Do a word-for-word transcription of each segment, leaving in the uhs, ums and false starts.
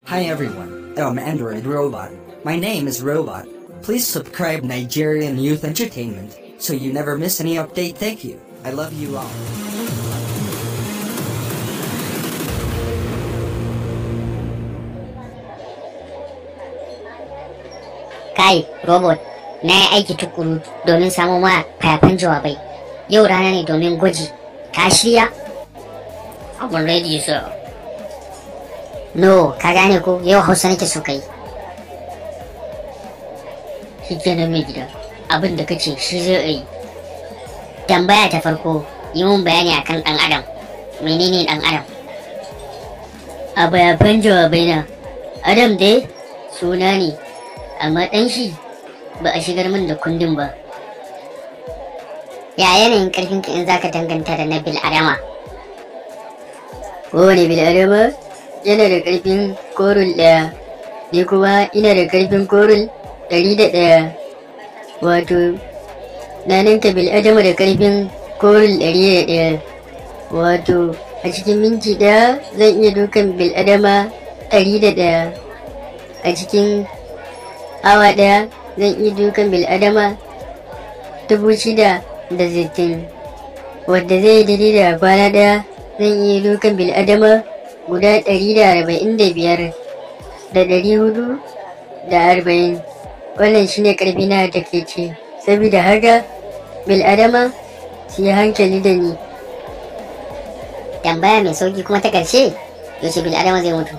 Hi everyone, I'm Android Robot. My name is Robot. Please subscribe Nigerian Youth Entertainment so you never miss any update. Thank you. I love you all. Kai, Robot, na yi aiki tukuru domin samun ma fayafan jawabai. Yau rana ne domin gwaji. Ka shirya? I'm ready, sir. No, ka gane ko yau Hausa nake so kai. Shi kenan mai gida, abin da kace shi zai yi. Tambaya ta farko, yi mun bayani akan ɗan Adam. Menene ɗan Adam? A bayafan jawabai na, Adam dai suna ne, amma ɗan shi ba a shigar min da kundin ba. Ya yanayin ƙarfinka in zaka danganta da na bil Adama? Kowane bil Adama yana da ƙarfin korul ɗaya, ni kuma ina da ƙarfin korul ɗari da ɗaya. Wato, na ninka bil Adama da ƙarfin korul ɗari da ɗaya. Wato, a cikin minti ɗaya zan iya dukan bil Adama ɗari da ɗaya. A cikin awa ɗaya zan iya dukan bil Adama dubu shida da sittin. Wadda zai daidai da kwana ɗaya zan iya dukan bil Adama guda ɗari da arba'in da biyar da ɗari hudu da arba'in. Wannan shine ƙarfi na da ke ce, saboda haka bil Adama su yi hankali da ni. Tambaya mai sauki kuma ta ƙarshe, yaushe bil Adama zai mutu?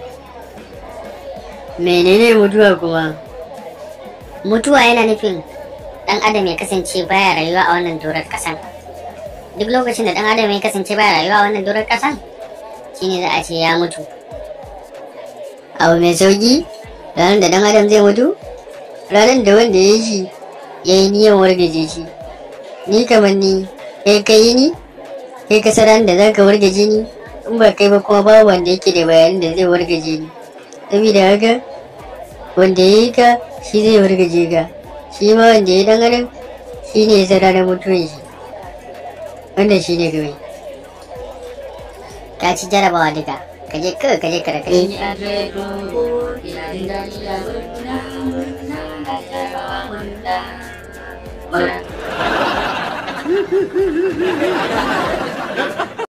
Menene mutuwa kuma? Mutuwa yana nufin ɗan Adam ya kasance baya rayuwa a wannan dorar ƙasan. Duk lokacin da ɗan Adam ya kasance baya rayuwa a wannan dorar ƙasan, shine za a ce ya mutu. Abu mai sauki, ranar da ɗan Adam zai mutu, ranar da wanda ya yi shi ya yi niyan wargaje shi. Ni kamar ni, kai ka yi ni, kai ka san da za ka wargaje ni, in ba kai ba kuma babu wanda yake da bayanin da zai wargaje ni. Saboda haka, wanda ya yi ka shi zai wargaje ka, shi ma wanda ya yi ɗan Adam shi ne ya san ranar mutuwan shi. Wannan shi ne kawai. Ka ci jarabawa duka, ka je kawai ka je ka raka. Eh. Murna.